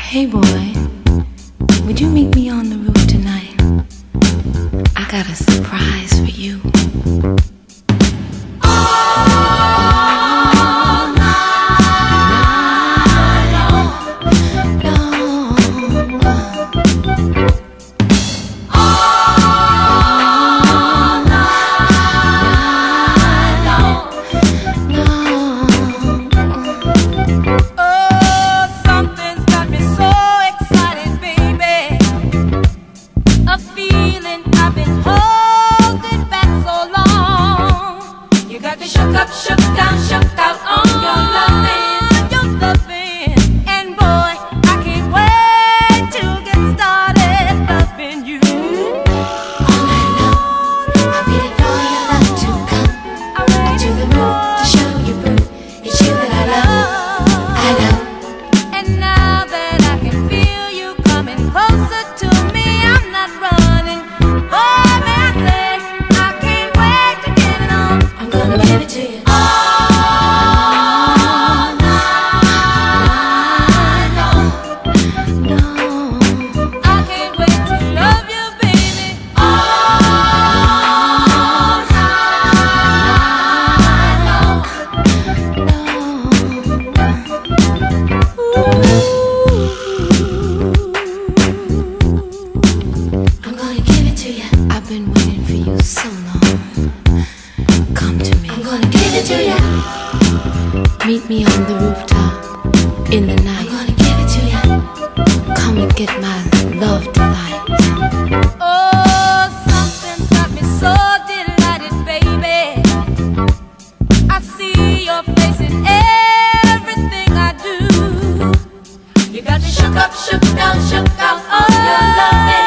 Hey boy, would you meet me on the roof tonight? I got a surprise for you. Shook out on your loving, and boy, I can't wait to get started loving you. All night long, I waited for your love to come to the roof to show you proof. It's you that I love. And now that I can feel you coming closer to me, I'm not running. Boy, may I say, I can't wait to get it on. I'm gonna give it to you. I've been waiting for you so long. Come to me. I'm gonna give it to you. Meet me on the rooftop in the night. I'm gonna give it to you. Come and get my love delight. Oh, something's got me so delighted, baby. I see your face in everything I do. You got me shook up, shook down, shook out on your loving.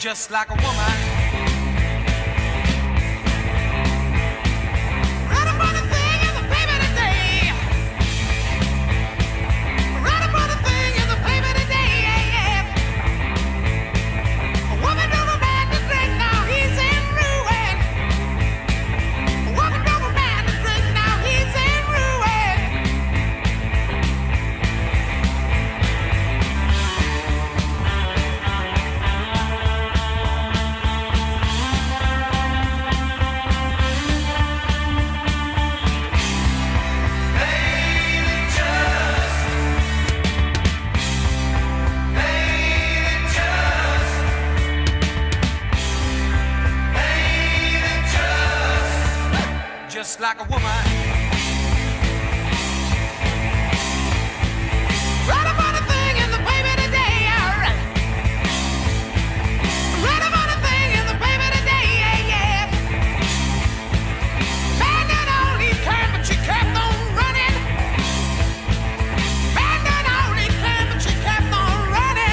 just like a woman. Right upon the thing is a baby today. Right upon the thing is a baby today. Yeah, yeah. A woman drove a man to drink, now he's in ruin. A woman drove a man to drink, now he's in ruin. Just like a woman. Right about a thing in the baby today, alright. Right about a thing in the baby today, yeah, yeah. Man did all he can, but she kept on running. Man did all he can, but she kept on running.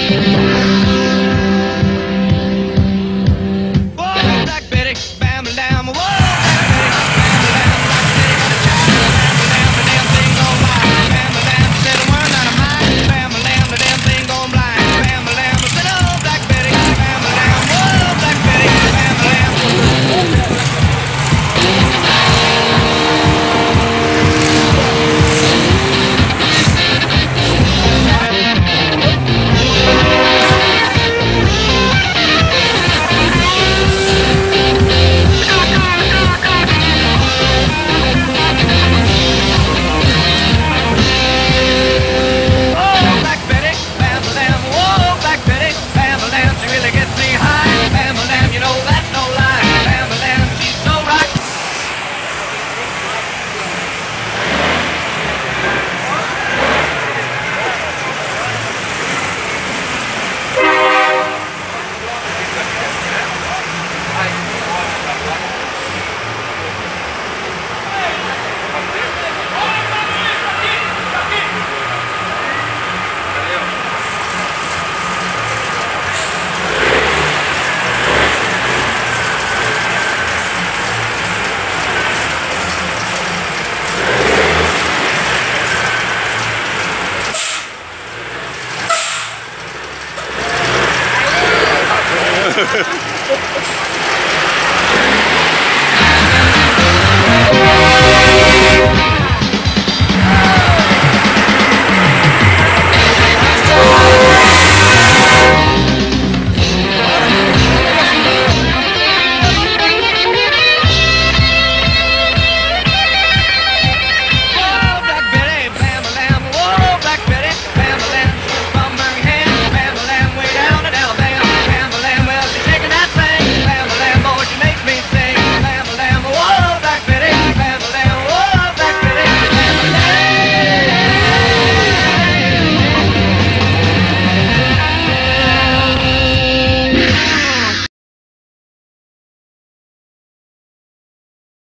Whoa, Black Betty, bam lamb. Whoa, Black Betty, bam lamb. The damn thing gon' blind. Bam lamb, said a word out of mine. Bam lamb, the damn thing gon' blind. Bam lamb, said oh Black Betty, bam lamb. Whoa, Black Betty, bam lamb. Oh, Black Betty, bam lamb. Whoa, Black Betty, bam lamb. She really gets me high. Bam lamb, you know that's no lie. Bam lamb, she's so right.